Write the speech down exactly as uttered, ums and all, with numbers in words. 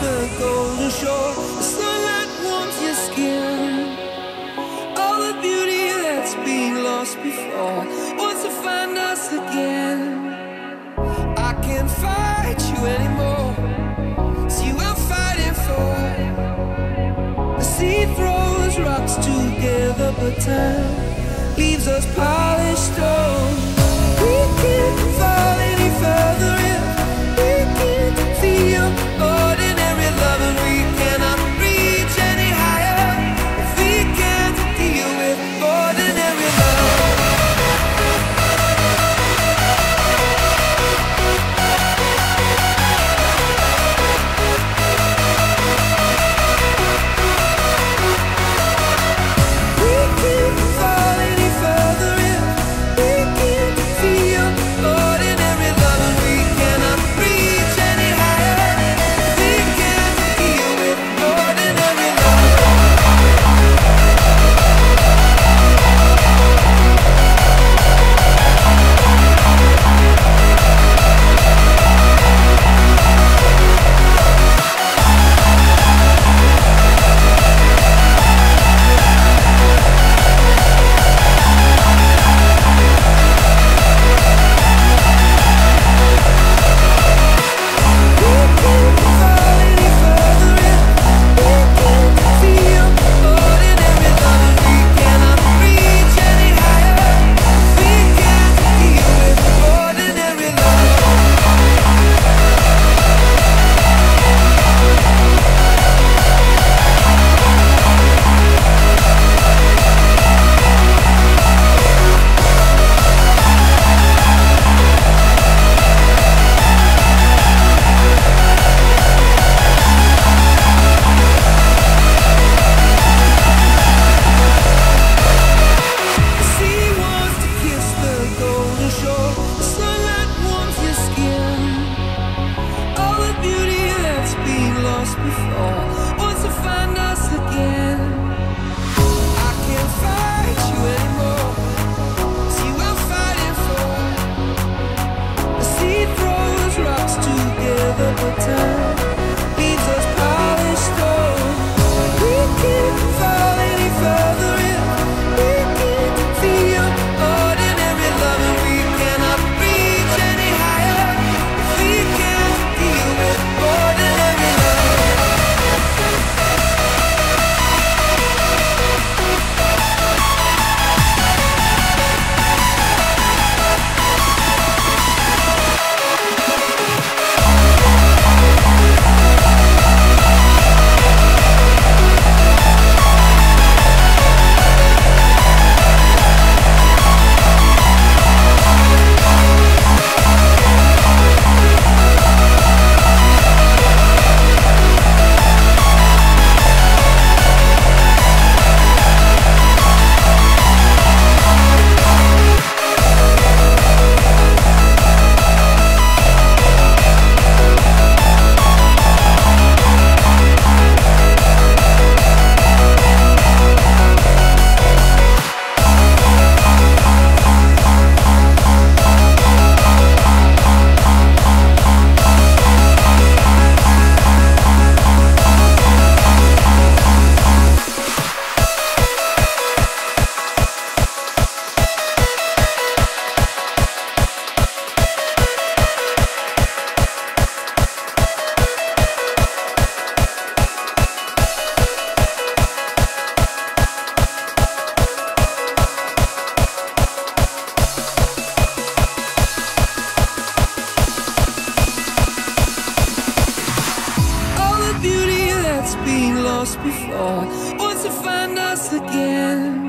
the golden shore. The sunlight warms your skin. All the beauty that's been lost before wants to find us again. I can't fight you anymore. It's you I'm fighting for. The sea throws rocks together, but time leaves us polished stone. We can't fall any further if we can't feel ordinary love, and we cannot reach any higher if we can't deal with ordinary love. We can't fall any further if we can't feel ordinary love, and we cannot reach any higher if we can't deal with ordinary love. We can't fall any further if we can't feel ordinary love, and we cannot reach any higher if we can't deal with ordinary love. The sea wants to kiss the golden shore. The sunlight warms your skin. All the beauty that's been lost before wants to find us again. I can't fight you anymore. It's you I'm fighting for. The sea throws rocks together, but time leaves us polished stone. We can't fall any further if we can't feel ordinary love, and we cannot reach any higher if we can't deal with ordinary love. All the beauty that's been lost before wants to find us again.